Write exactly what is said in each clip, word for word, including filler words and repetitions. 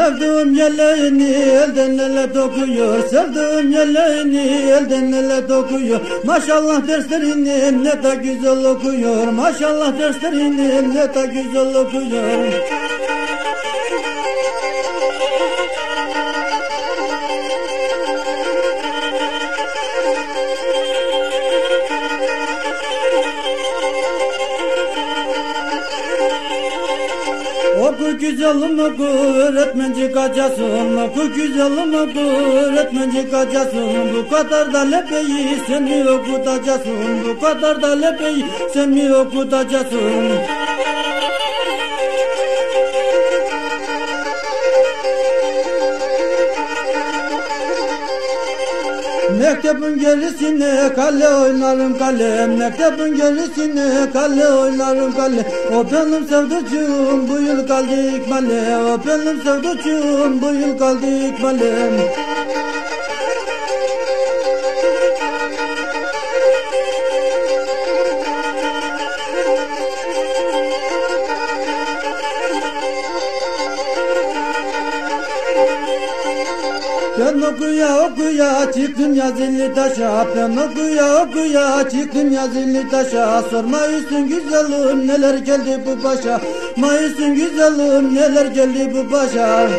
Sevdiğim yeleğini elden ele dokuyor, sevdiğim yeleğini elden ele dokuyor. Maşallah derslerini ne de güzel okuyor, maşallah derslerini ne de güzel okuyor. Oku güzelim oku, öğretmenci kaçasın. Oku güzelim oku, öğretmenci kaçasın. Bu kadar da lepeyi sen mi okutacaksın? Bu kadar da lepeyi sen mi okutacaksın? Mektebin gerisine kale oynarım kale, mektebin gerisine kale oynarım kale. O benim sevducuğum bu yıl kaldı ikmale, o benim sevducuğum bu yıl kaldı ikmale. Ben okuya okuya çıktım yazılı taşa, ben okuya okuya çıktım yazılı taşa. Sorma üstün güzelim neler geldi bu başa, ma üstün güzelim neler geldi bu başa.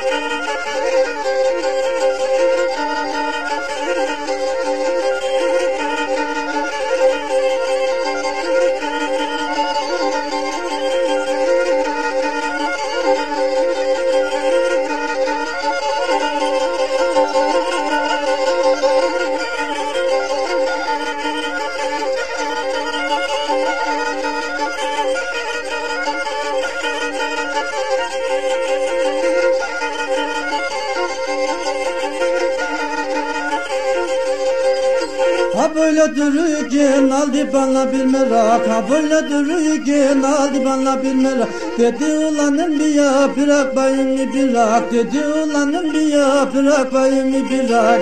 Ha böyle dururken aldı bana bir merak, ha böyle dururken aldı bana bir merak. Dedi ulanın bir ya bırak bayımı bırak, dedi ulanın bir ya bırak bayımı bırak.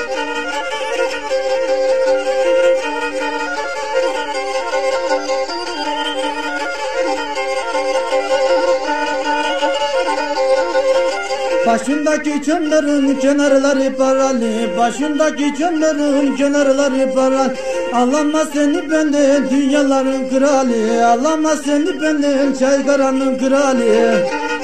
Başındaki çömlerin kenarları paralı, başındaki çömlerin kenarları paralı. Alamaz seni benden dünyaların kralı, alamaz seni benden çaygaranın kralı.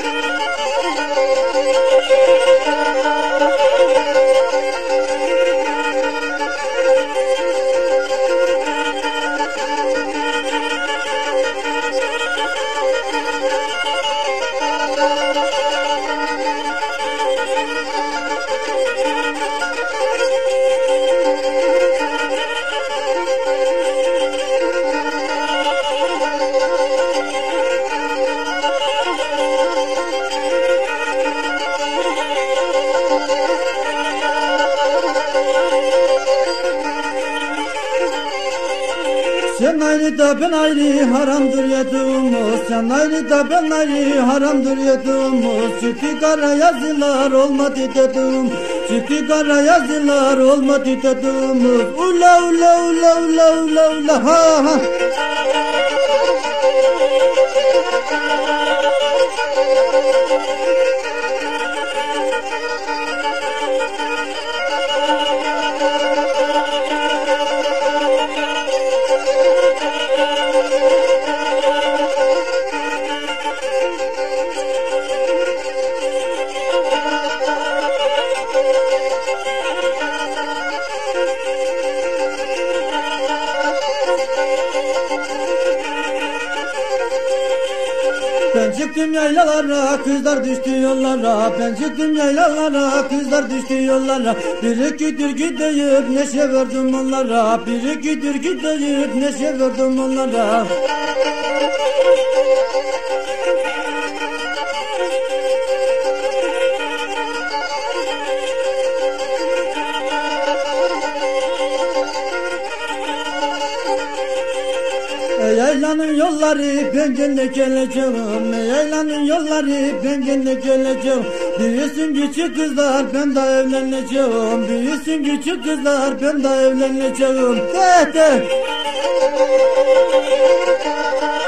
Sen ayrı da ben ayrı haramdır yediğimiz, sen ayrı da ben ayrı haramdır yediğimiz. Çıktı kara yazılar olmadı dedim, çıktı kara yazılar olmadı dediğimiz. Ula ula ula ula ula ula ha ha. Ben çıktım yaylalara, kızlar düştü yollara. Ben çıktım yaylalara, kızlar düştü yollara. Bir iki türkü deyip neşe verdim onlara, bir iki türkü deyip neşe verdim onlara. Yaylanın yolları ben gene geleceğim, yaylanın yolları ben gene geleceğim. Büyüsün küçük kızlar ben de evleneceğim, büyüsün küçük kızlar ben de evleneceğim. De de.